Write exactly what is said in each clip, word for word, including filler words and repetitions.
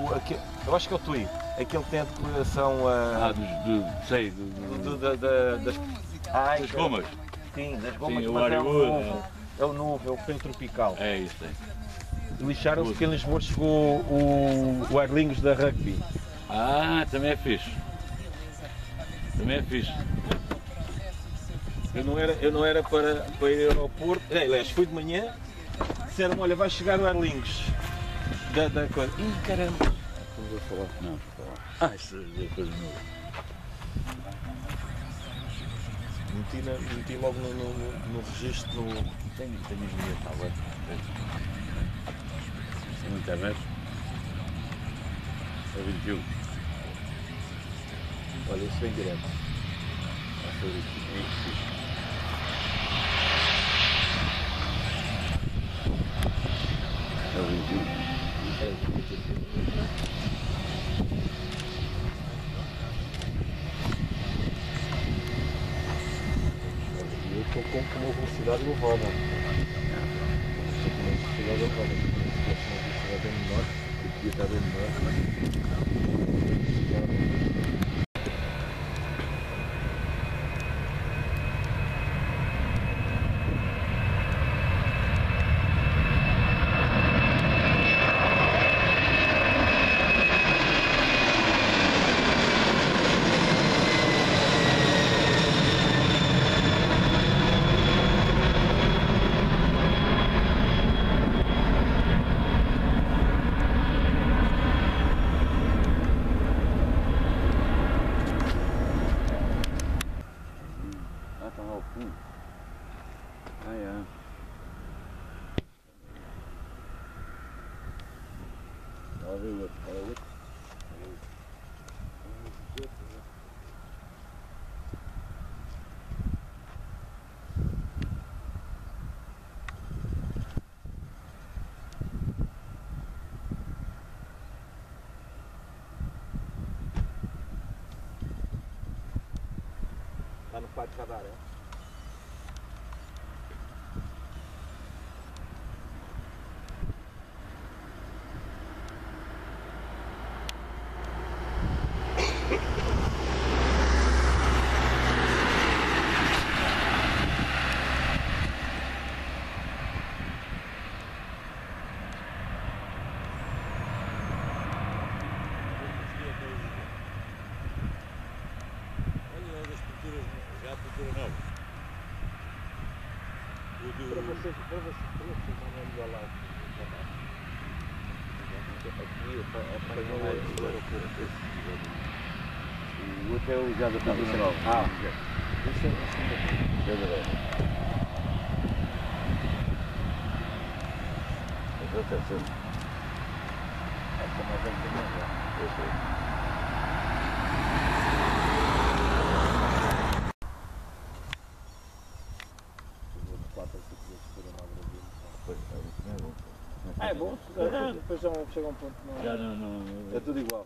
o, aquele, eu acho que é o Tui, aquele que tem a declaração a... Ah, dos, do, sei, do, do, do, da, da, das... Ai, das gomas. Sim, das gomas, Sim, mas o é o Hollywood, novo, é o novo, é o pequeno tropical. É isso, é. Lixaram-se porque em Lisboa chegou o, o Arlinhos da Rugby. Ah, também é fixe. Também é fixe. Eu não era, eu não era para, para ir ao Porto, é, aliás, fui de manhã, disseram-me, olha, vai chegar o Arlinhos da, da coisa. Ih, caramba! Estamos a falar. Não, estou a falar. Ah, isso é coisa nova. Meti, na, meti logo no, no, no registro, no... Tenho, tenho a minha tablet. Na internet. É vinte e um. Olha, isso vem direto. Ah, foi vinte e um. É vinte e um. Eu estou com uma velocidade elevada. Estou com uma velocidade elevada. Se fosse uma velocidade bem menor, eu podia estar bem menor. Ah, é. Olha o outro, olha o outro. Está no quadro de radar, é? Já a pintura nova. O do... Para vocês, para vocês, para vocês não é melhor lá. Aqui, apanhou o aeroporto. O outro é o já da pintura nova. Ah, isso é assim. Já da nova. Mas eu tenho sempre. Esta mais é que não é. Eu sei. Ah, é bom, depois já chega um ponto que não Já não, não, é tudo igual.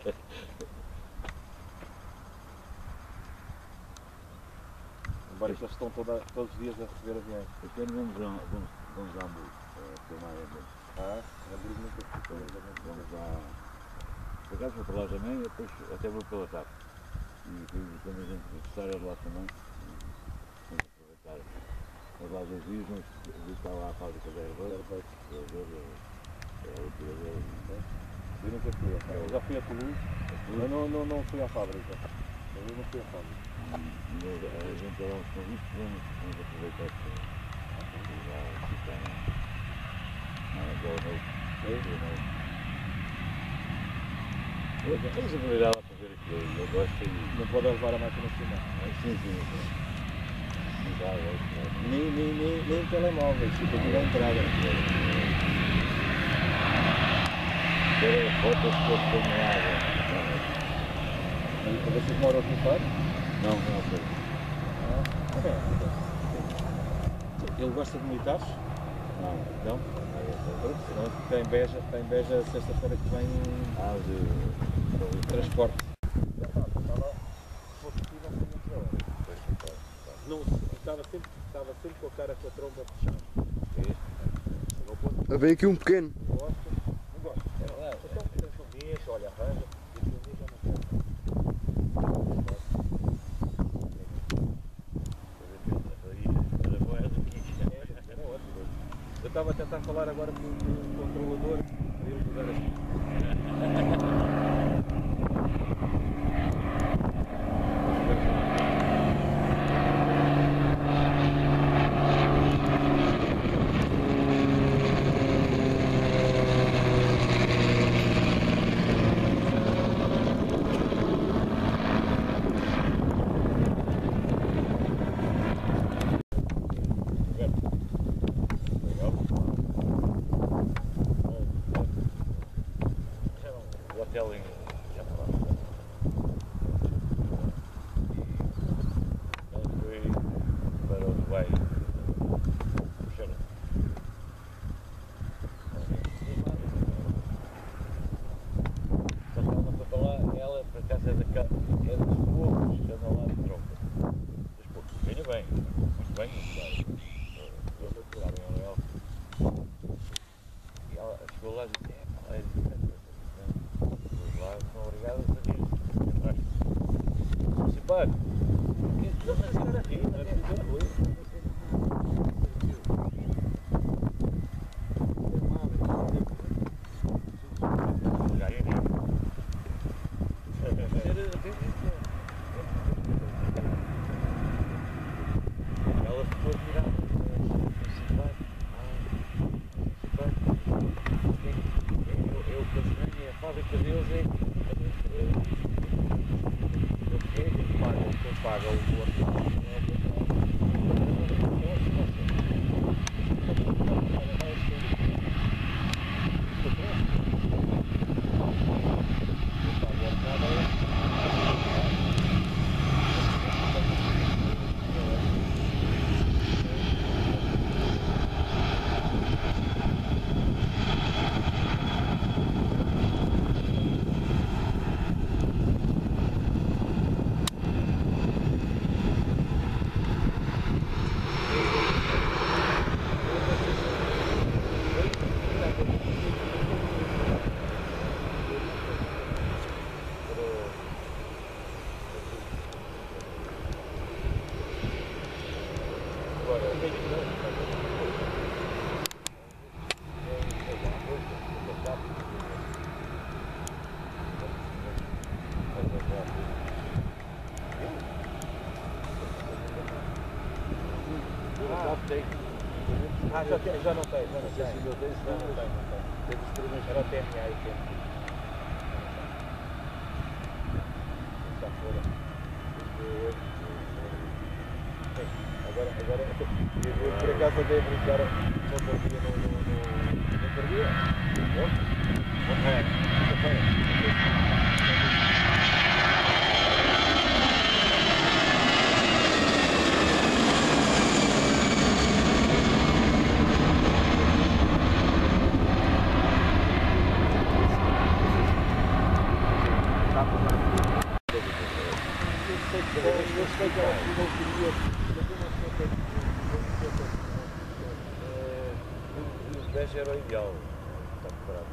Embora que eles estão toda, todos os dias a receber aviões. Este ano vamos a, vamos, vamos a Hamburgo, a filmar Hamburgo. Ah, Hamburgo nunca fui. Vamos lá, por acaso vou para lá também e depois até vou pela T A P. E quando a gente regressar de lá também, vamos aproveitar. Mas lá dois dias vamos visitar lá a fábrica da Airbus. É o tirador. Eu nunca fui a fábrica. Já fui a Toulouse, mas não, não, não fui à fábrica. Eu não fui à fábrica. E a gente dá uns convites, vamos, vamos aproveitar para lá ficar na boa noite. Vamos aproveitar lá para ver aquilo. Eu gosto e... Não pode levar a máquina nacional. Sim, sim, sim. Não dá, gosto. Nem, nem, nem, nem telemóveis, fica aqui na entrada. Quero fotos todas terminadas. E vocês moram aqui fora? Não, não sei. Ah, ele gosta de militares? Não. Não? Senão tem Beja, tem Beja sexta-feira que vem Ah, de, de transporte. Não, estava sempre, estava sempre com a cara com a tromba fechada. Vem aqui um pequeno. Gosta? Não gosta? Era lá. Então, pensa nisso, estava a tentar falar agora com o controlador para ele mudar assim. Telling já para ele foi para o Dubai puxar só que ela não foi para lá, ela para casa é da casa é dos poucos que anda lá de troca dos poucos, ganha bem, muito bem, muito bem eles atiraram ela ela e ela chegou lá e disse é, ela é diferente lá são obrigados a fazer isso. Se pá, o que é que eu faço estar aqui? Não é preciso coisa. Ela ficou admirada. Eu pensei, a fábrica deles é quem paga, quem paga o ordenado não é o Ah, já, tem, já não tem, já não tem. Já não tem, já não tem. Teve os primeiros, era o T M A e o T M A. Está fora. Agora, agora, eu por acaso andei a brincar no outro dia, no outro dia? Ok. Eu sei que ela não queria, mas eu não sei que os dez era o ideal, está preparado.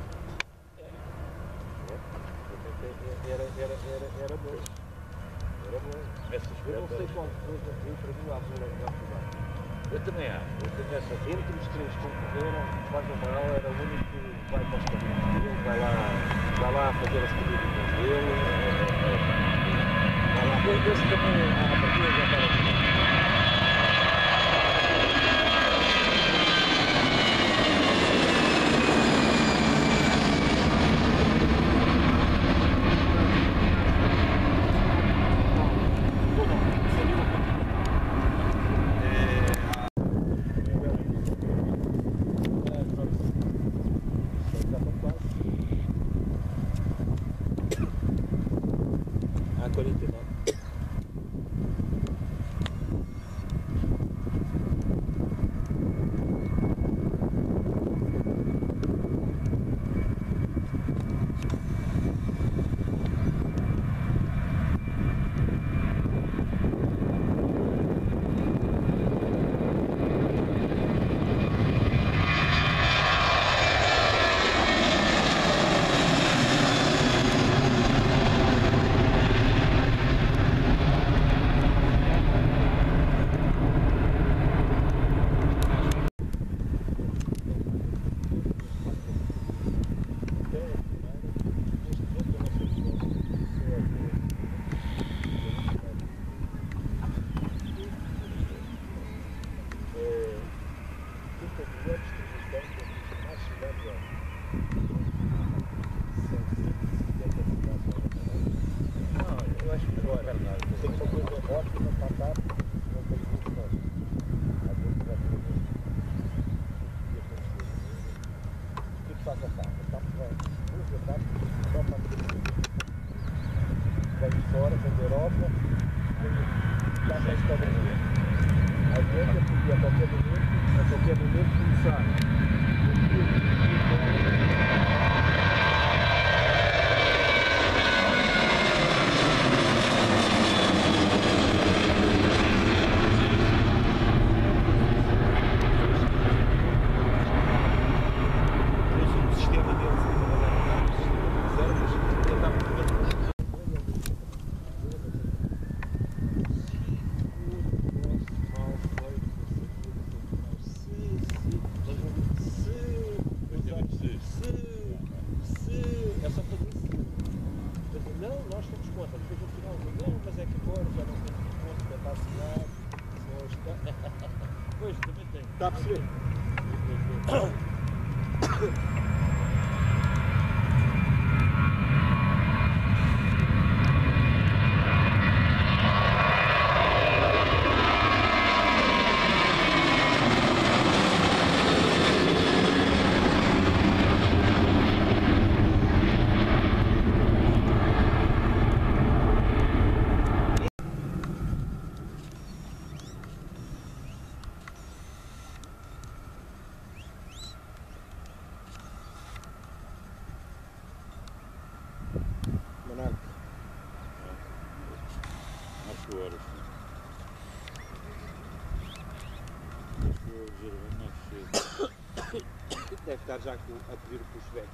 Era, era, era, era bom. Era bom. Eu não sei qual foi, eu para mim a altura já foi. Eu também acho. Eu tenho essa. Entre os três que concorreram, o Faro era o único que vai para os caminhos dele, vai lá, vai lá fazer as corridinhas dele. Esse também, a partida já estava aqui. A quarenta e nove. só para isso. Não, nós temos conta. Depois no final, não, mas é que agora já não temos conta, já está assinado. Está... Pois, também tem. Está a perceber? Acho que era, sim. Deve estar já a pedir o pushback.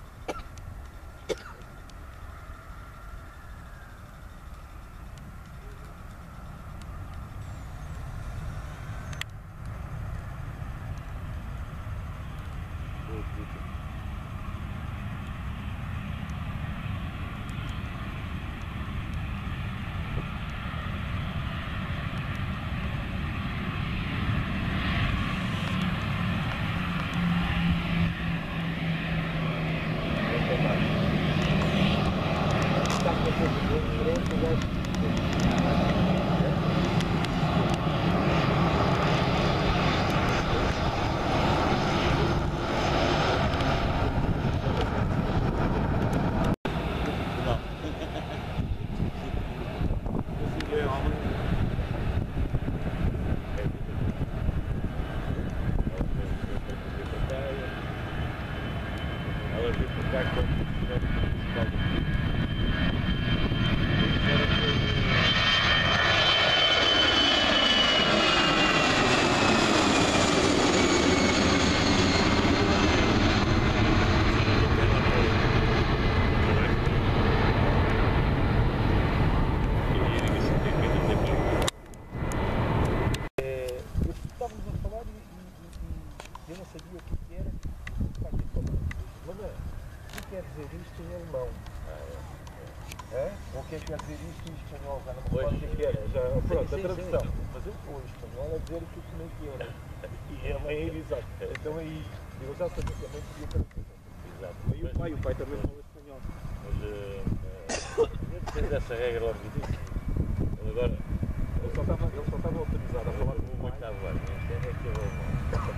Eu não sabia o que, que era. Mamãe, o que quer dizer isto em alemão? Ah, é. É? Ou o que é que quer dizer isto em espanhol? Já não me recordo o que é que era. Já, pronto, sim, a tradução. Sim, sim. Mas eu fui em espanhol a dizer o que como é que era. E a mãe é exato. Então é isto. Eu já sabia que a mãe podia tradução. Exato. E o pai, o pai também fala espanhol. Mas uh, uh, tens essa regra logo disso. Ele agora. Ele só estava, ele só estava autorizado a falar com o pai. Está a voar, é que eu vou.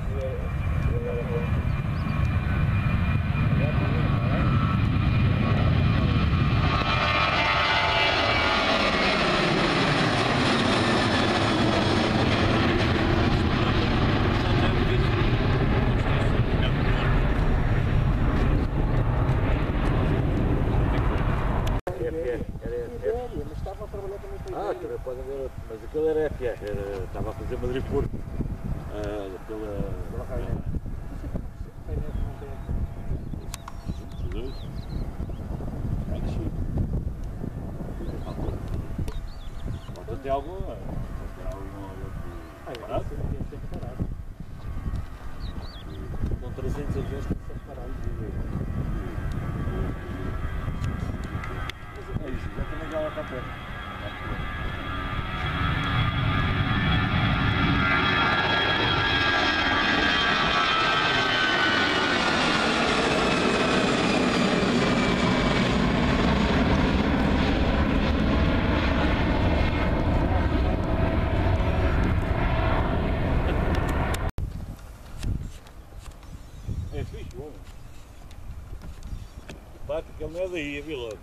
Ah, também pode haver, mas aquele era F A O, estava a fazer Madrid-Porto, uh, pela... pela raia. Falta ter alguma, ter alguma parado? Parado. Com trezentos aviões tem que ser parado. Mas é isso, já também já lá está perto. É fixe, bom. Bate que ele não é daí, é vilão.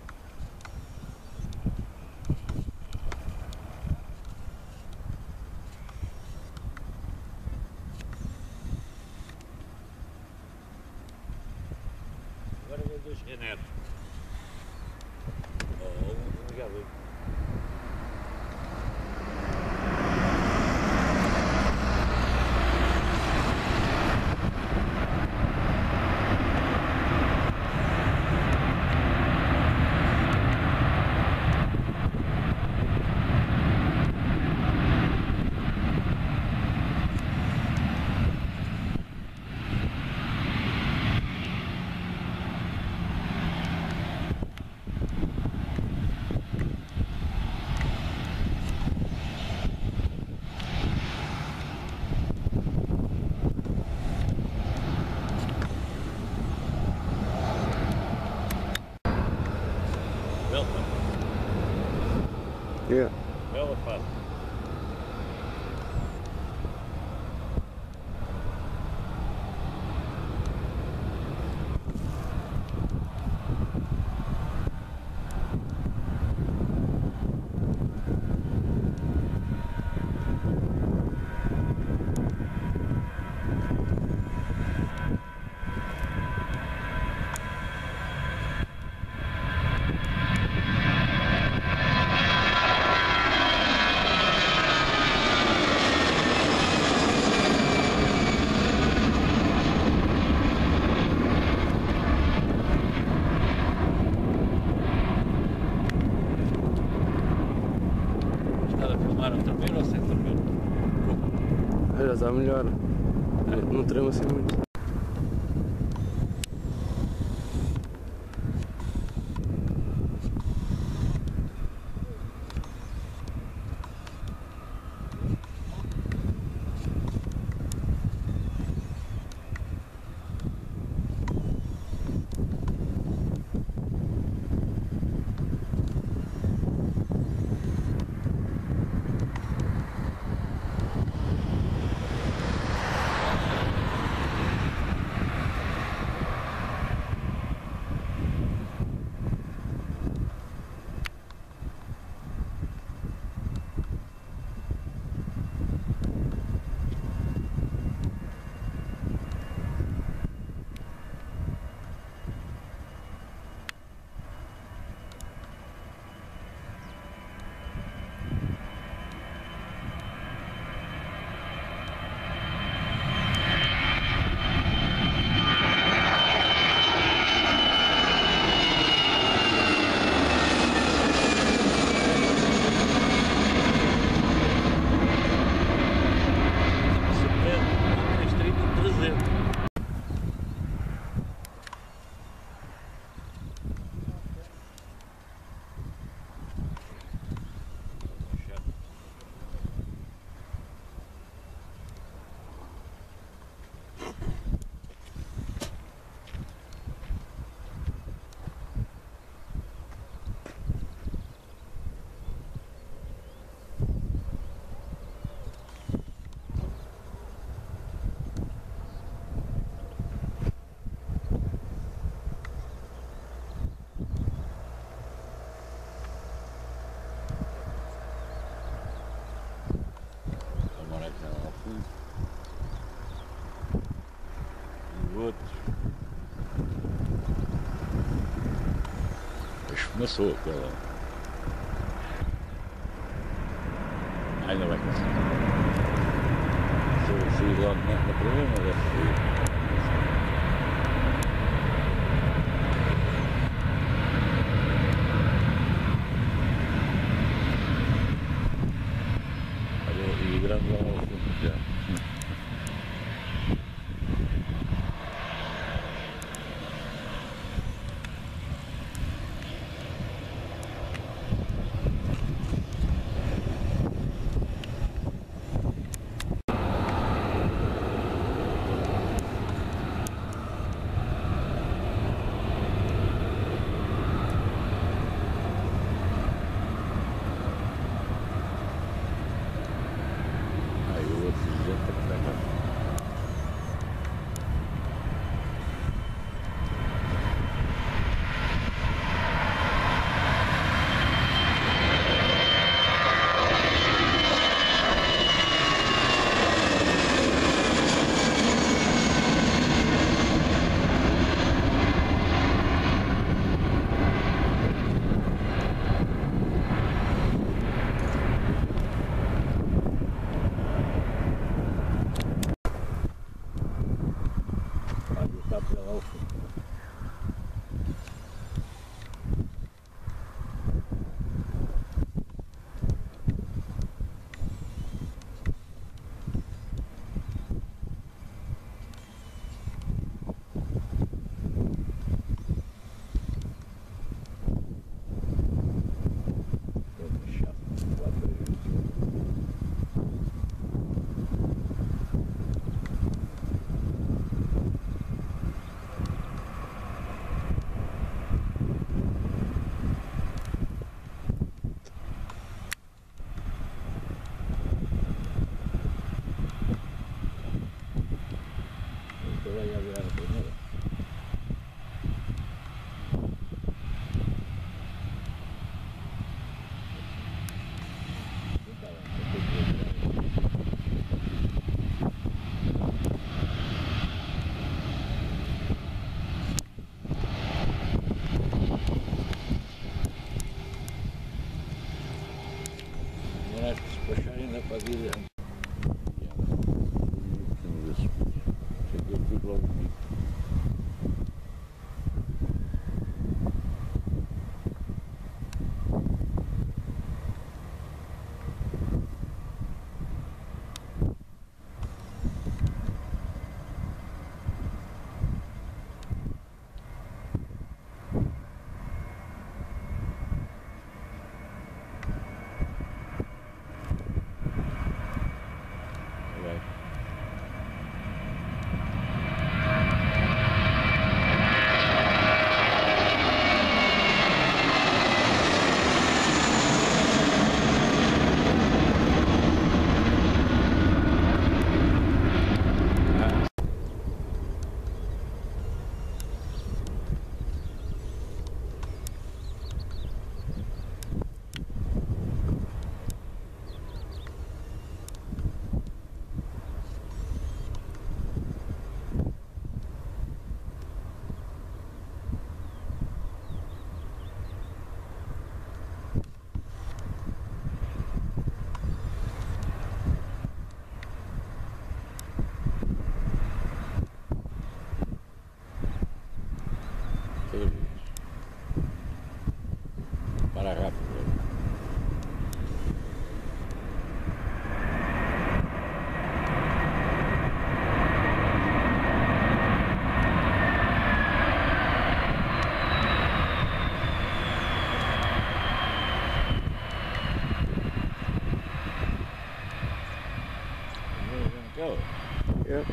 Agora vem dois Renato. Oh, um ligado. Belo, não? Yeah. Bela fácil. Já está melhor. Não, não trema assim muito. Começou aquela. Ainda vai conseguir. Se eu sair lá na, na primeira, deve sair. Olha, e o grande lá ao fundo já. Pode ir. Eu fico logo aqui. Para rápido. Go. Yep.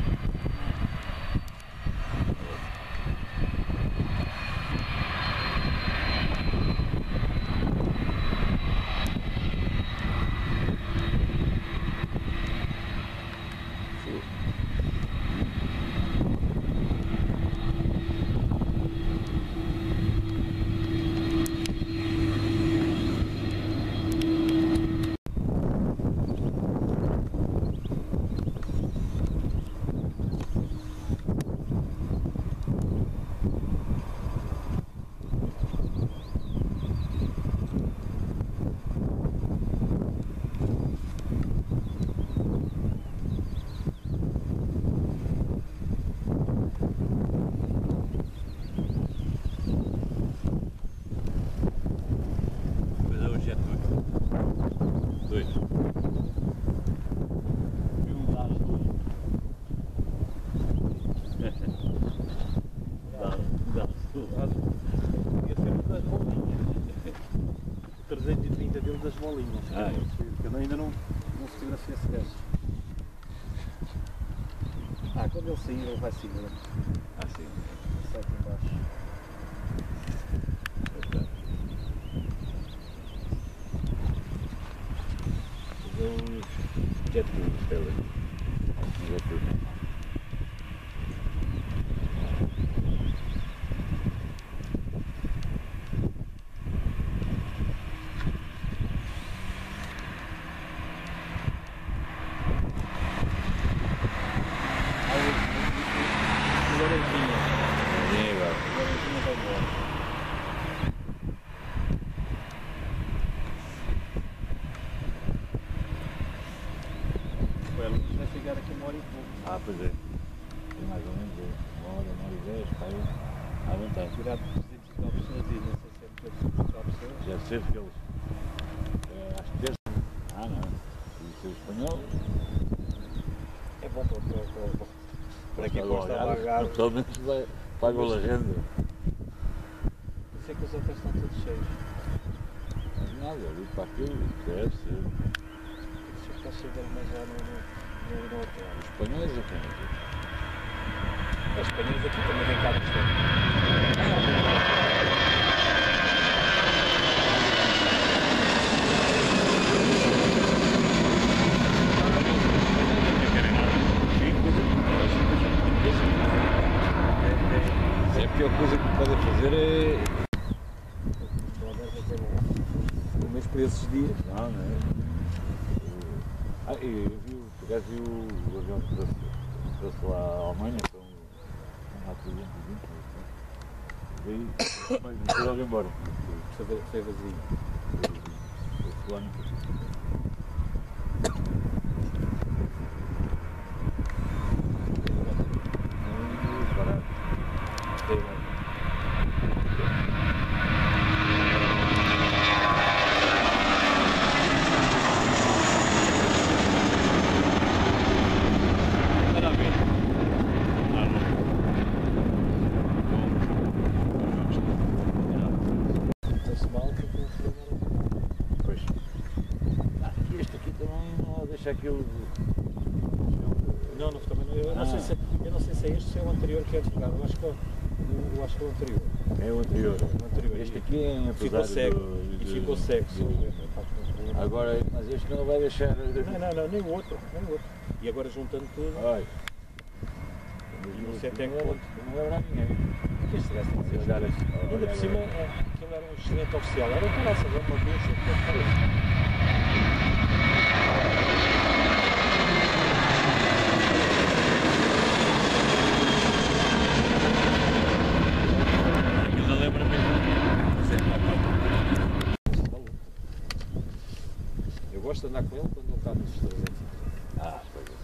trezentos e trinta dele das bolinhas. Ah, é. Eu ainda não, não fotografei esse gajo. Ah, quando ele sair, ele vai seguir. Ah, sim. Sai aqui embaixo. Os jet fuels dele. Jet fuels. Vai chegar aqui uma hora e pouco. Ah, pois é. Tem mais ou menos uma hora, uma hora e dez, para aí. À vontade. Tirar de duzentas e tal pessoas e não sei se é muito duzentas e tal pessoas. Já sei que eles. É, acho que terça. Ah, não. Se o espanhol. É bom para, para, para, para quem gosta de pagar. Pelo menos vai, paga o legenda. Eu sei que os hotéis estão todos cheios. Mas nada, ali para aquilo, deve ser. Deixa eu passar dele mais lá no, no, no hotel. Os espanhóis aqui. Os espanhóis aqui também vêm cá de estão. A pior coisa que podem fazer é. Pelo menos por esses dias. Não, não é? Ah, e eu vi, por acaso vi o avião que trouxe, trouxe lá à Alemanha, que é um A trezentos e vinte, veio, mas foi logo embora. Foi vazio. Foi, foi, foi, foi, deixa aquilo. Não, não, também não. Eu, não Ah. sei se, eu não sei se é este ou se é o anterior que é desligado. Eu acho que é o, eu acho que é o anterior. É o anterior. O anterior. Este aqui é apesar ficou cego. do- E do- ficou cego. do- se eu ver, está com um problema. Agora, mas este não vai deixar. Não, não, não, nem o outro, nem o outro. E agora juntando tudo, Olha. e não sei até que não ponto. Não leva a ninguém. O que este gajo tem a Se dizer? olhar assim, Ainda olha por cima, agora. é, aquilo era um excelente oficial. Era um caraças, era uma ducha, que parece. Aquilo lembra mesmo. Eu gosto de andar com ele quando ele está nos estrelados. Ah, pois é.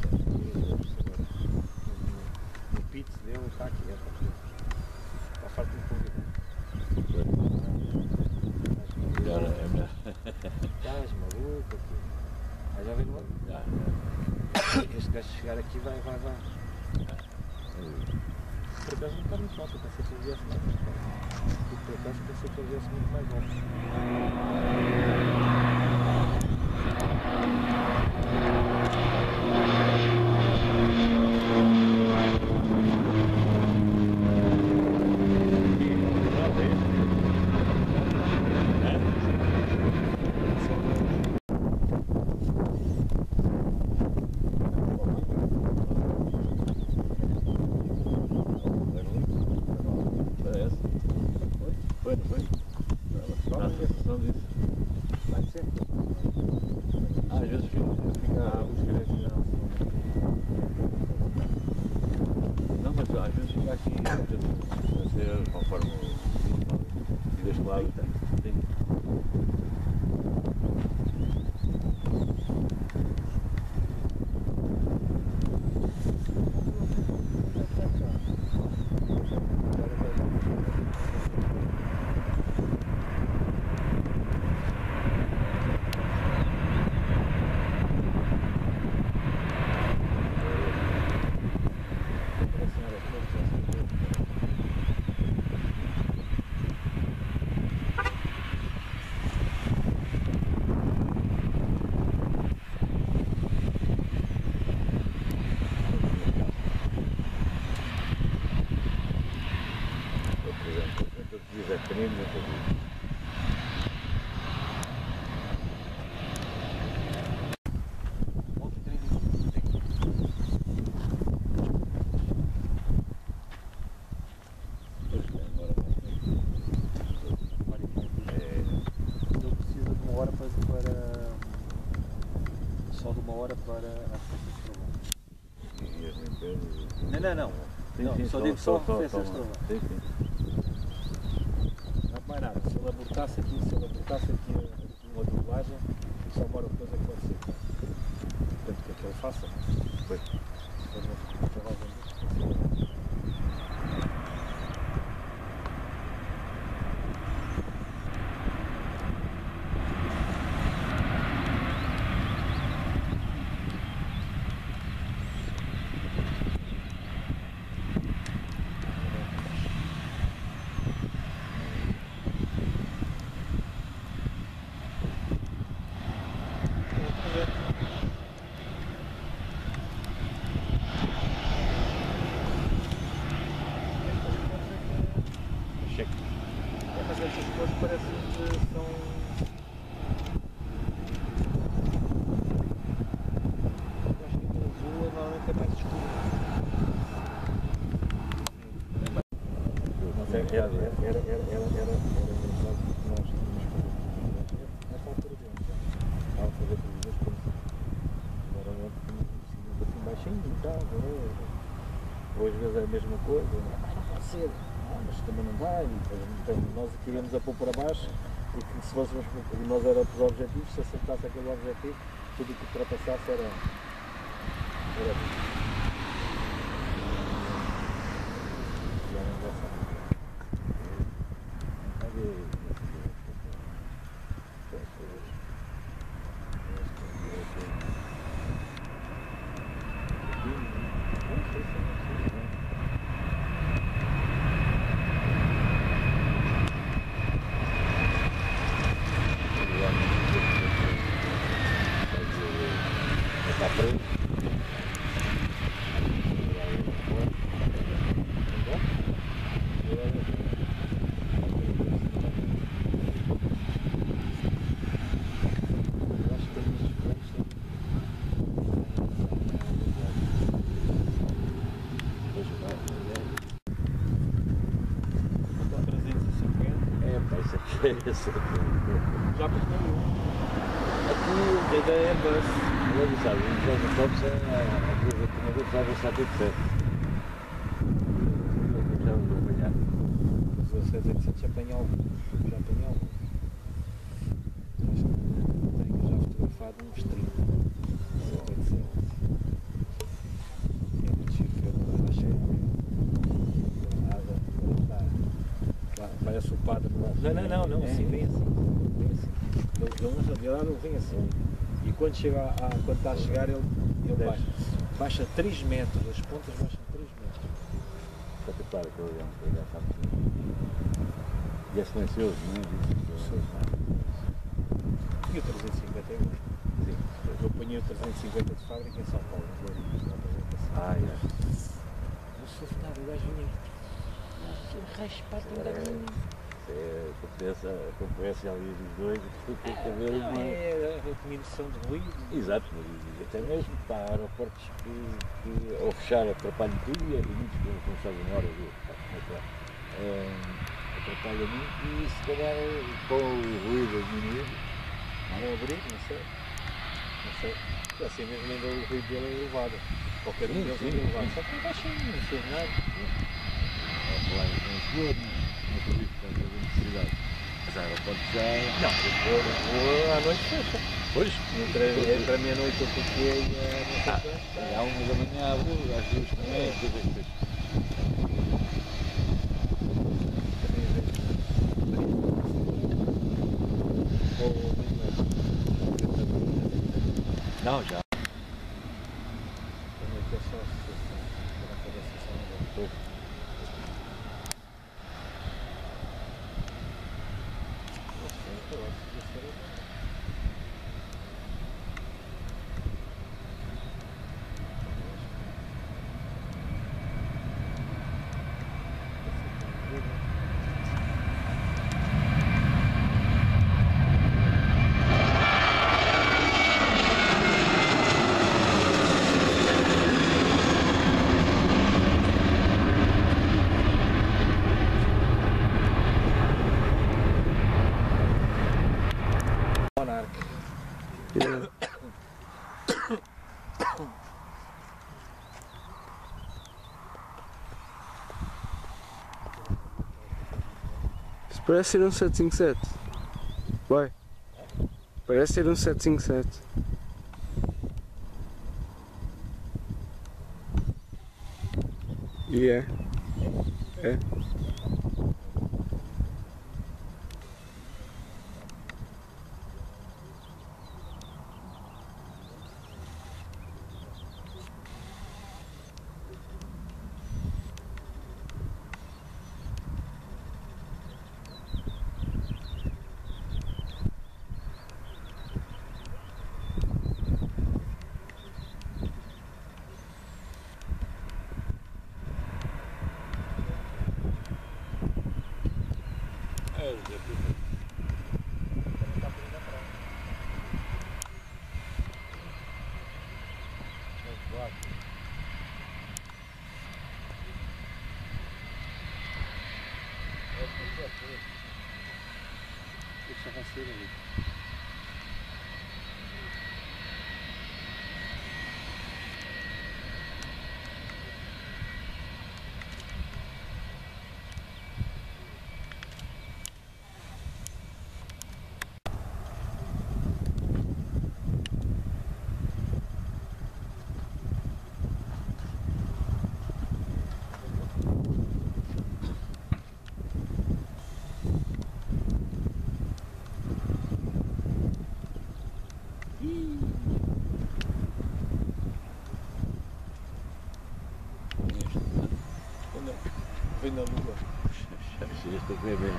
O pit dele está aqui, é para está farto de convidar. Melhor, é melhor. Estás maluco aqui. Ah, já vem logo? Já, Este gajo chegar aqui vai, vai, vai. Por acaso não está muito alto, eu pensei que ele viesse mais alto. Por acaso pensei que ele viesse muito mais alto. parece. Foi, não foi? Não, não disse. Vai ser. Ah, às vezes fica. Ah, os grandes não. Não, mas às vezes fica aqui. A ser conforme. E deste lado tem. É pequenino, não sei. Ele precisa de uma hora para, para só de uma hora para a festa de trovão. E as limpezas. Não, não, não. Sim, Não, sim, só digo só festas de trovão. Sim, sim. Não há mais nada. Se ele abortasse aqui, se ele abortasse aqui uma dublagem, só uma hora depois é que pode ser. Portanto, que é que ele faça. Pois. Se for uma dublagem disto, cheque. É, mas estas cores parecem que são. Eu acho que aquele azul normalmente é mais escuro. Mas é que Era, era, era, era, era, era engraçado porque nós tínhamos que fazer televisões. Nesta altura de ontem, estava a fazer televisões como agora ontem tínhamos assim baixinho e tal, ou às vezes é a mesma coisa, ah, não pode ser, ah, mas também não dá, e então, nós queríamos a pôr para baixo, porque se fôssemos, nós éramos os objetivos, se acertasse aquele objetivo, tudo o que ultrapassasse era. era já não gosto. Já peguei um. Aqui, a ideia é bus. Ele sabe, os autobus é a coisa que uma vez vai avançar tudo certo. Já vou apanhar. Os dezasseis oitocentos já apanhei alguns. Já apanhei alguns. Acho que tenho já fotografado uns trinta. dezasseis oitocentos. É muito chique, eu não acho que a água está. Parece o padre lá. Não, não, não, não, assim, vem assim. Vem assim. Ele, ele, na realidade ele vem assim. E quando, chega a, a, quando está a chegar ele, ele baixa. Baixa três metros, as pontas baixam três metros. Só que para que ele já sabe que. E é silencioso, não é? E o trezentos e cinquenta é bom. Sim. Eu apanhei o trezentos e cinquenta de fábrica em São Paulo, na apresentação. Ah, é. Não sou nada, o gajo vinha raspado um bocadinho. É a concorrência, a concorrência ali dos dois, que tem que haver Não, uma. é a diminuição de ruído. Exato, e até mesmo para aeroportos que, que ao fechar atrapalham tudo e muitos que não sabem uma hora do. Atrapalha muito e se calhar com o ruído a diminuir. Vão abrir, não sei. Não sei. Assim mesmo ainda o ruído dele é elevado. Qualquer um deles é elevado. Só que baixinho, não sei nada. Vou falar em Lisboa, não acredito que tenha necessidade. Mas aeroportos já. Não, Lisboa à noite fecha. Pois? Entre, entre a meia-noite eu fiquei e a não sei Ah, quanto. à uma da manhã abriu, às duas também, depois é que fecha. Não, já. Yeah. Isso parece ser um sete cinco sete. Vai. Parece ser um sete cinco sete. E é. É. Deixa vai ser ali. Vem na lua. Este é bem.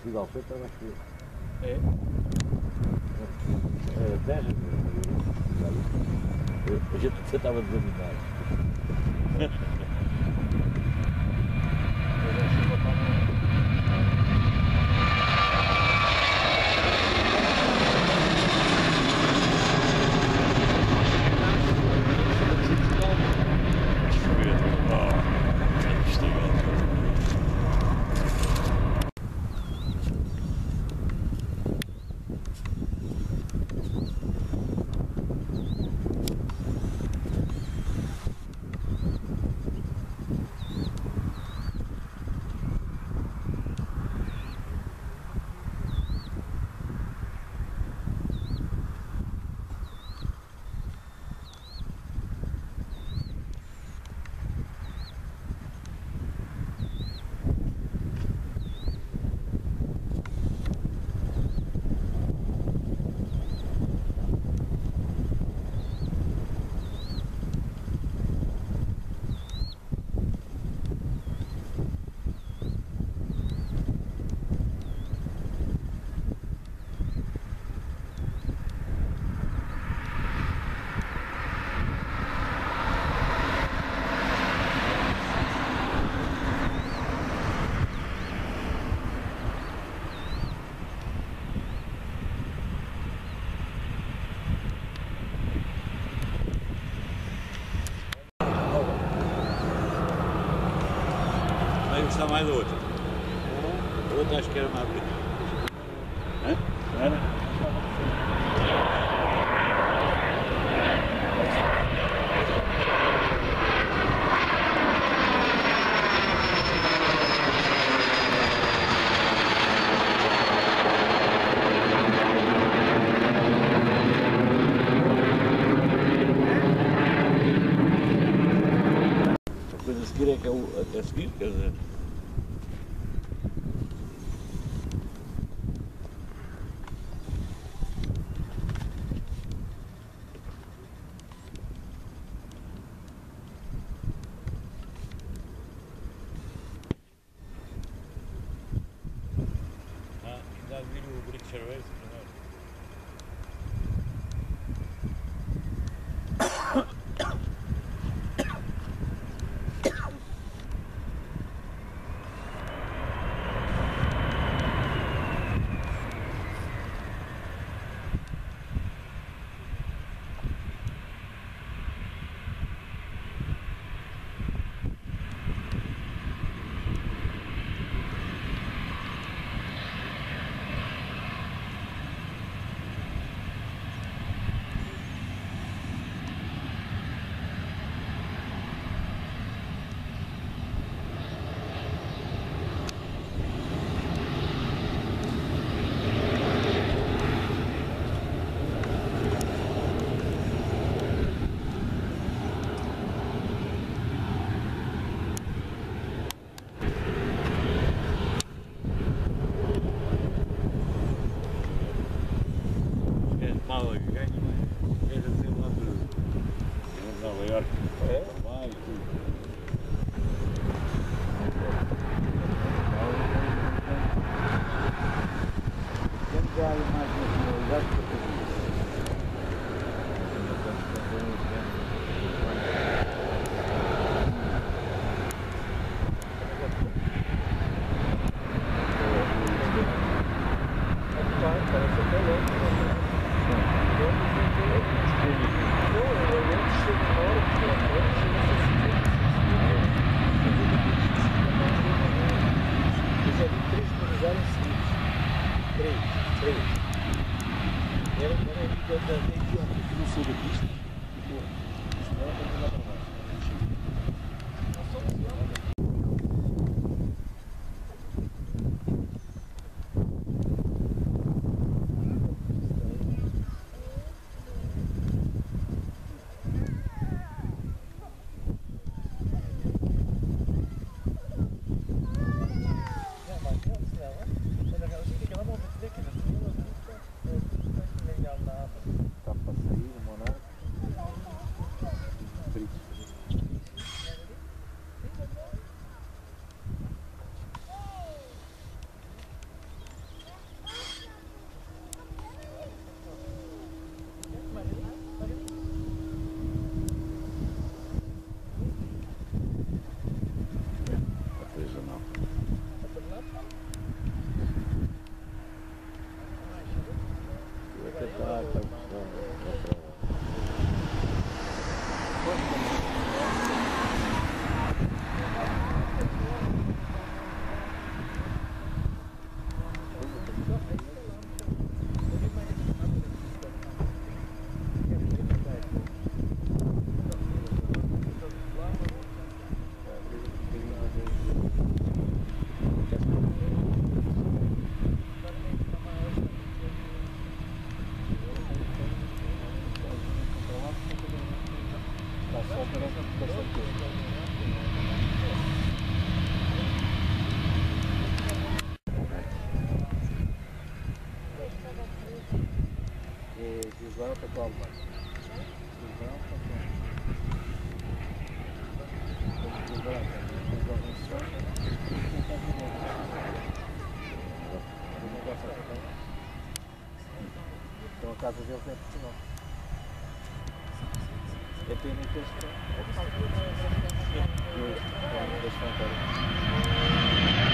sido ao feito, estava aqui. É. Era dez vezes. A gente você estava desanimado. Vai gostar mais da outra. A outra acho que era mais bonita. Hã? Não era? A coisa a seguir é que é o a seguir, quer dizer. Ah, ainda vir o Brick Cerveja primeiro. Málaga ganha, quer dizer lá de Nova Iorque, é? Lá e tudo. Tem que dar mais nacionalidade para fazer isso. Parece até louco. Não, eu lembro de chegar na hora que eu Então a casa deles é Portugal. É pena que eles estão. E das fronteiras.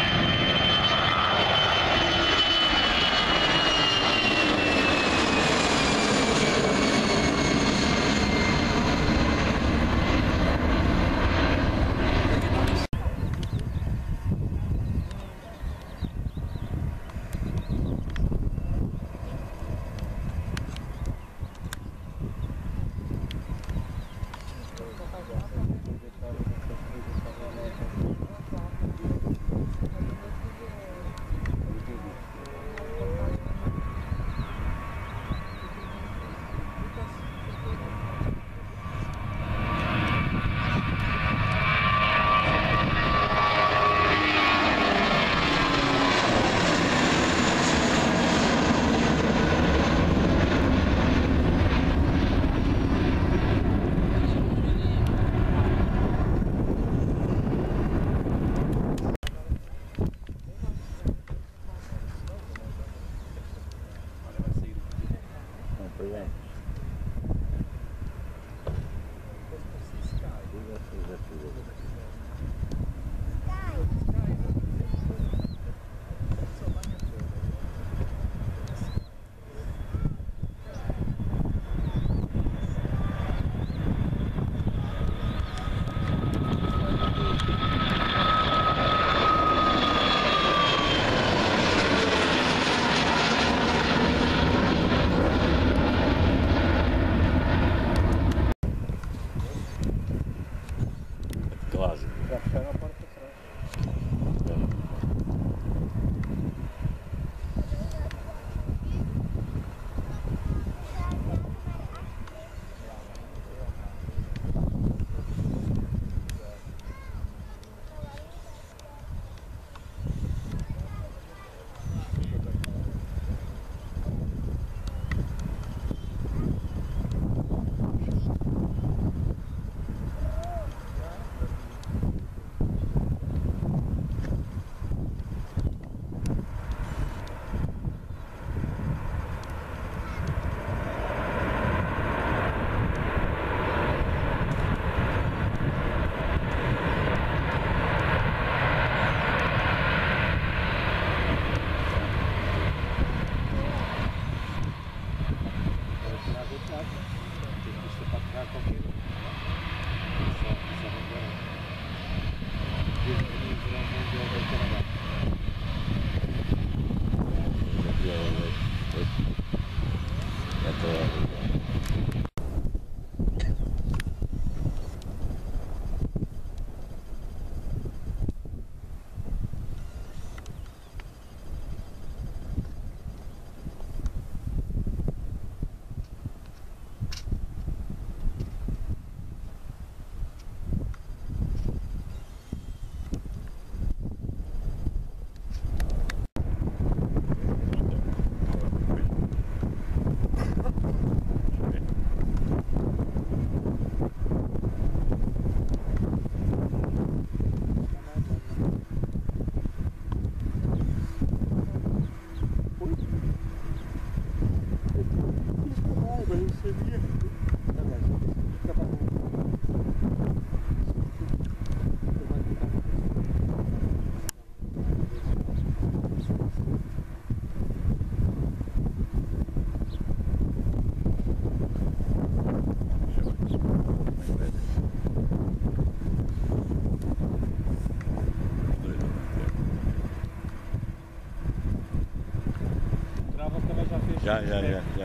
Já, já, já, já.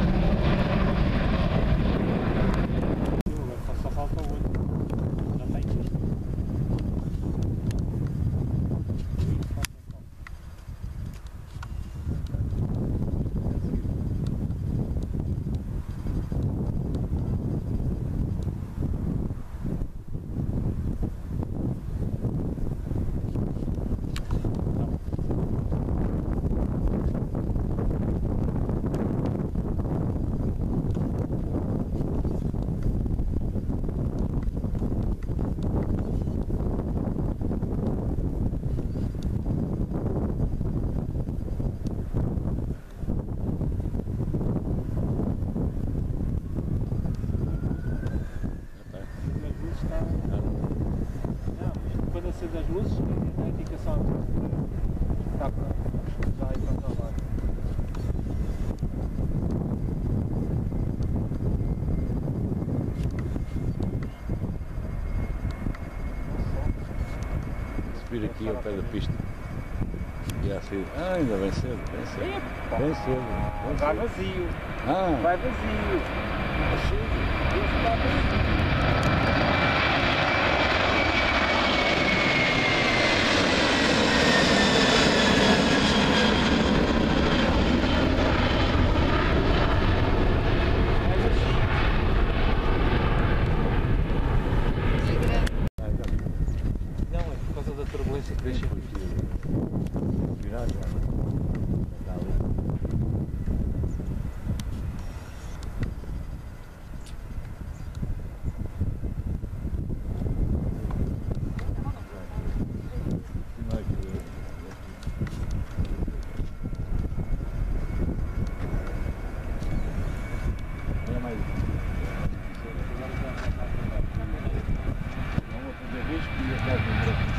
Só falta o olho. Já tem. frequência das luzes, a indicação está já aí para o lado. Subir aqui ao pé da pista. E assim, ah, ainda bem cedo, bem cedo. Epa. Bem cedo. Bem Vai cedo. vazio, Ah, vai vazio. Esse está vazio. Não, é por causa da turbulência que deixa aqui. virar já. Está ali. Olha mais. Vamos fazer risco e atrás do buraco.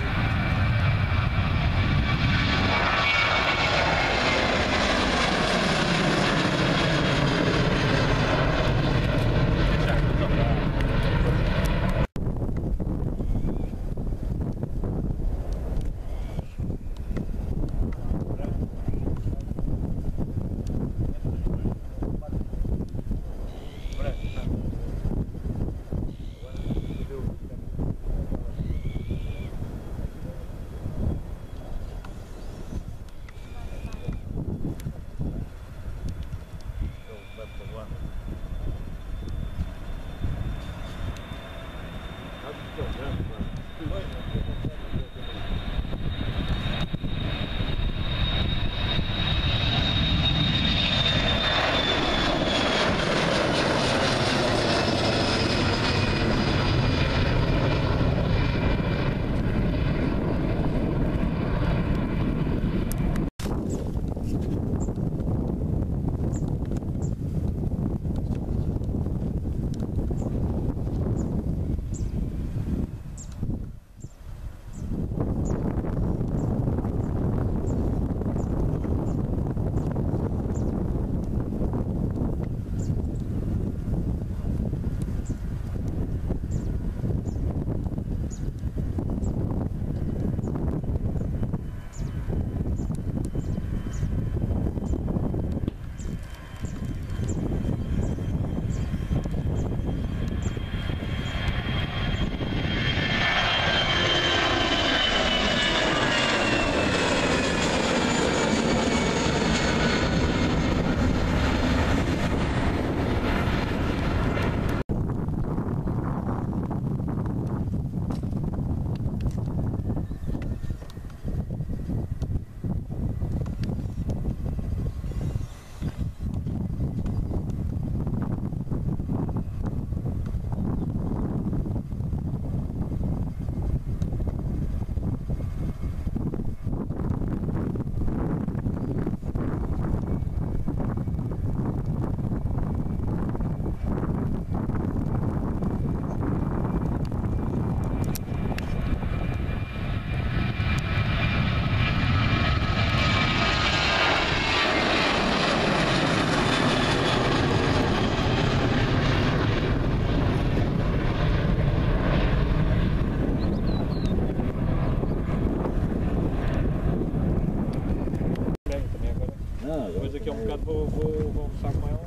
Depois daqui a um bocado vou, vou, vou almoçar com ela.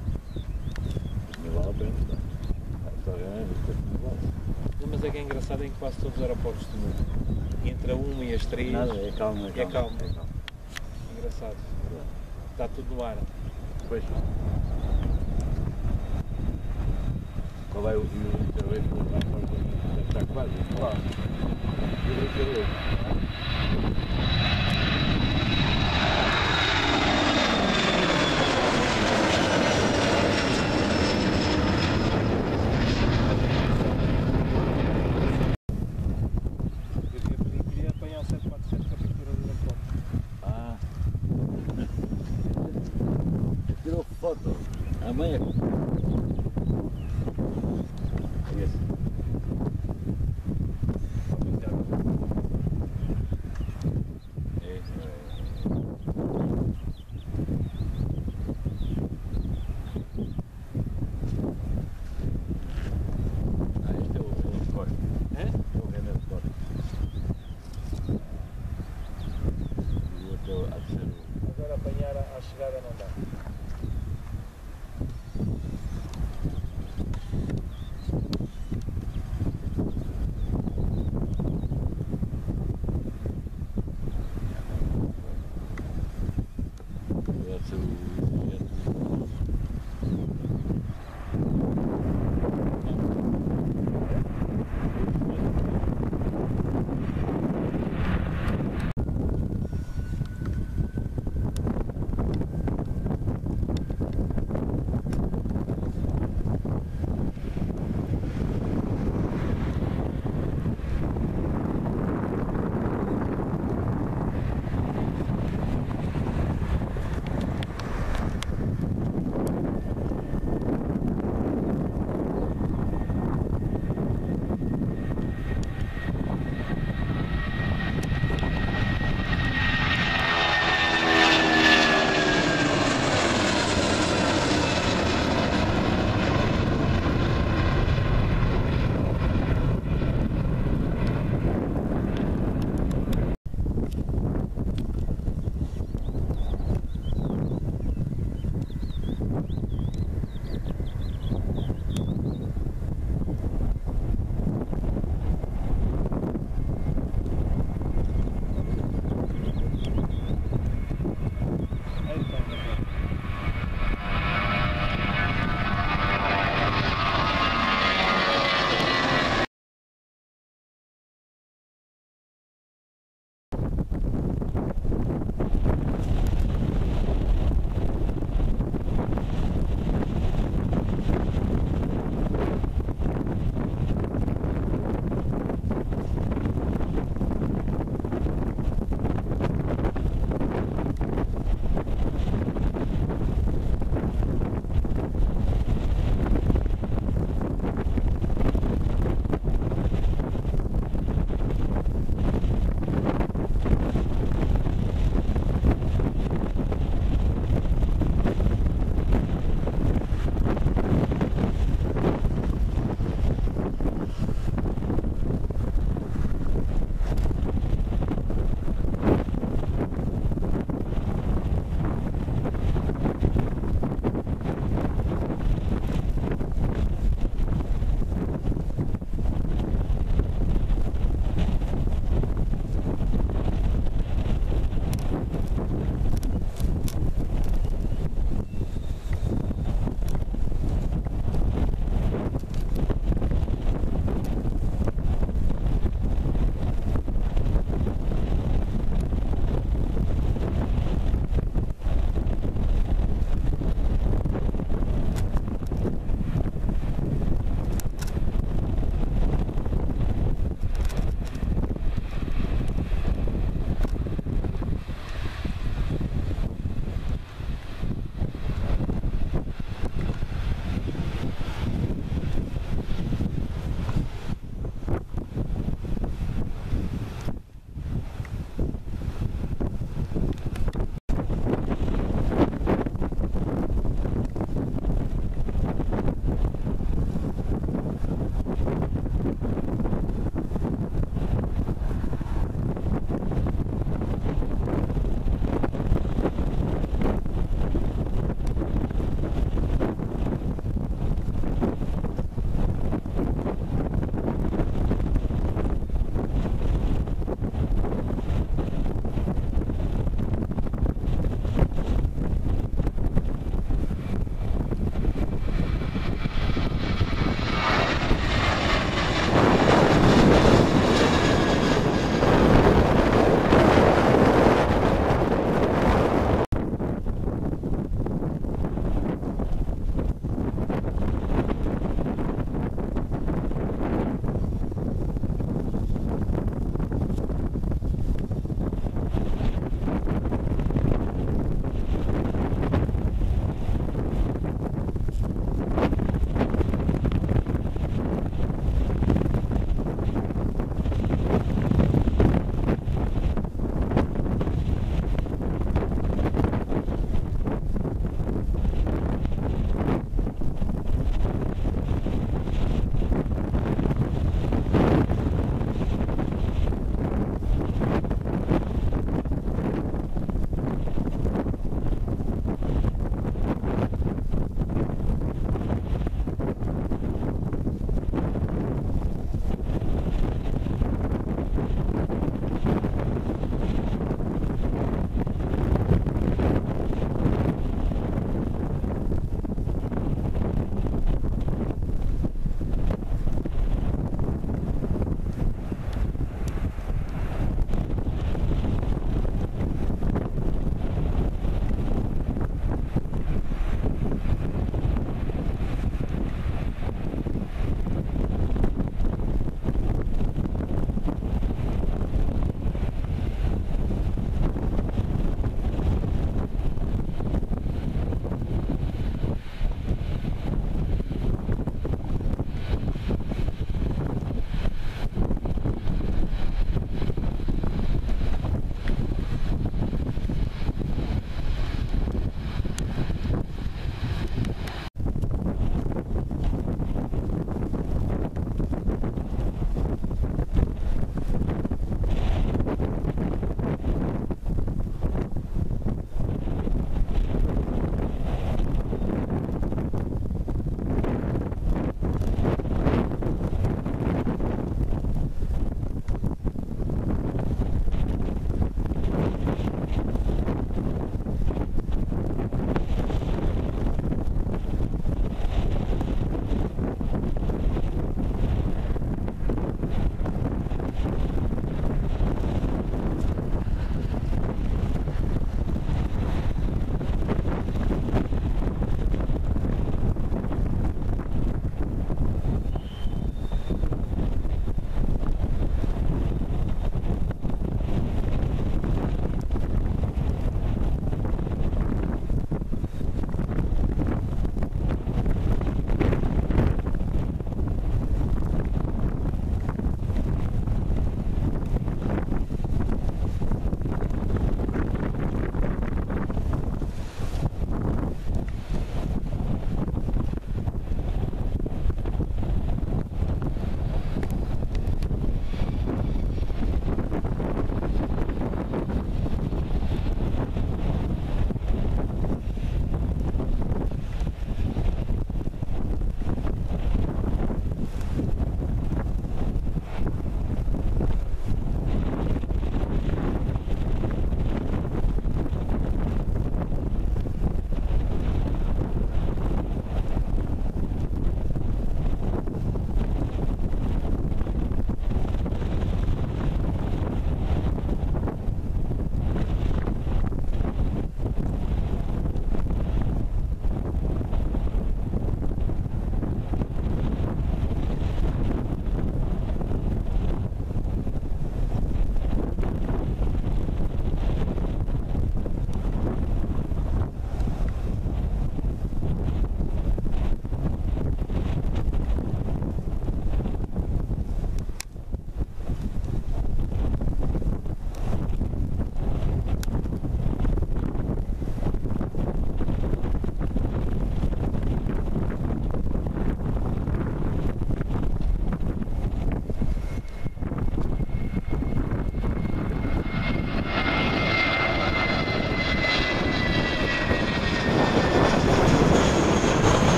Não vale a pena. Só ganhar, não vale. Não, mas é que é engraçado em quase todos os aeroportos do mundo. Entre a uma e as três. Nada, é calmo, é calmo. É calmo. É calmo. Engraçado. Está tudo no ar. Pois. Qual é o intervento do transporte? Deve estar quase. Claro. E o intervento? Foto. Amanhã. Esse. não dá. Esse é o...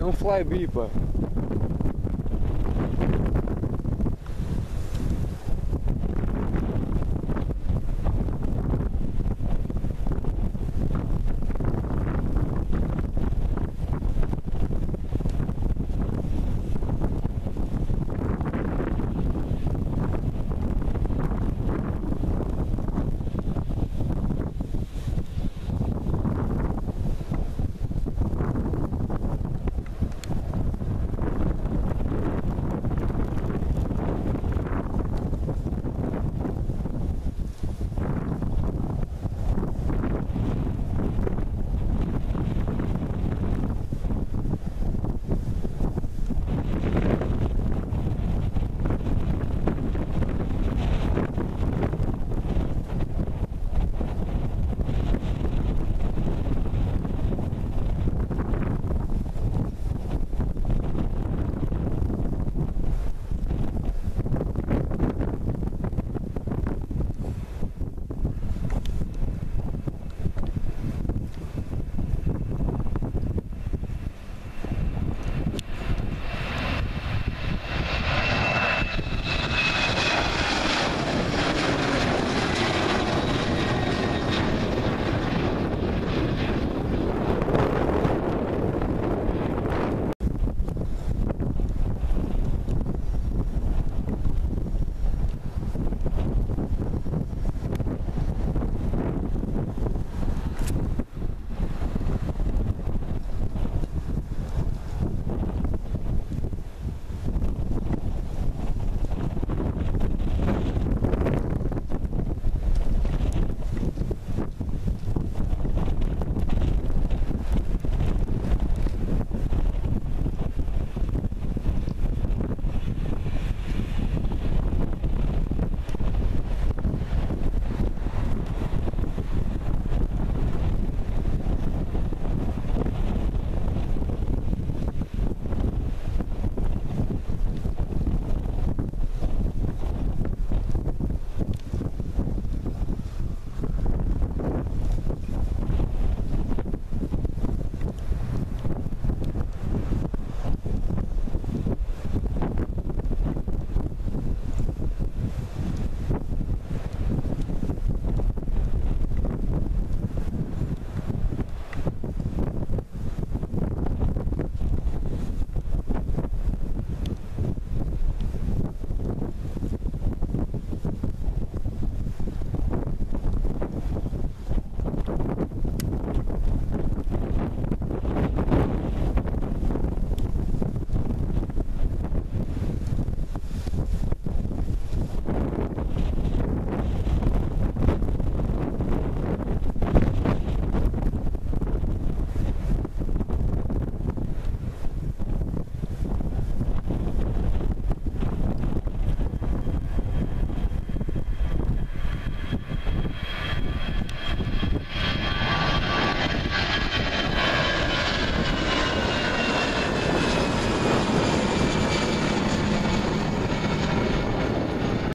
É um flyby, pá.